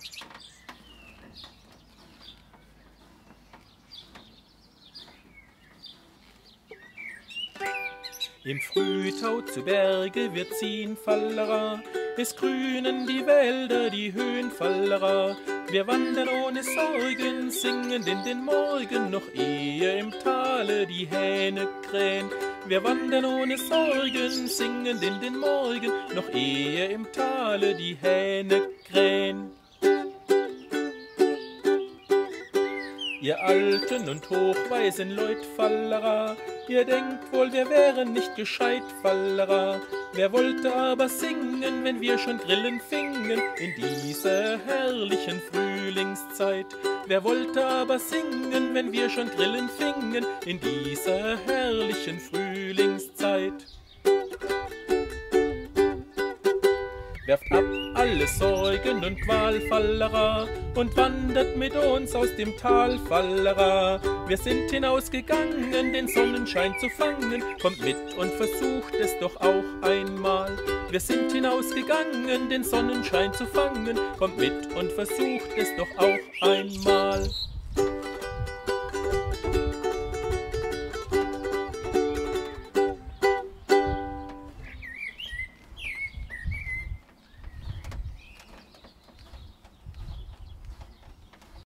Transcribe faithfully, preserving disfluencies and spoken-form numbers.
Im Frühtau zu Berge wir ziehen Fallera, es grünen die Wälder, die Höhen Fallera. Wir wandern ohne Sorgen, singend in den Morgen, noch ehe im Tale die Hähne krähen. Wir wandern ohne Sorgen, singend in den Morgen, noch ehe im Tale die Hähne krähen. Ihr alten und hochweisen Leut Fallera, ihr denkt wohl, wir wären nicht gescheit Fallera. Wer wollte aber singen, wenn wir schon Grillen fingen in dieser herrlichen Frühlingszeit? Wer wollte aber singen, wenn wir schon Grillen fingen in dieser herrlichen Frühlingszeit? Werft ab alle Sorgen und Qual Fallera und wandert mit uns aus dem Tal Fallera. Wir sind hinausgegangen, den Sonnenschein zu fangen, kommt mit und versucht es doch auch einmal. Wir sind hinausgegangen, den Sonnenschein zu fangen, kommt mit und versucht es doch auch einmal.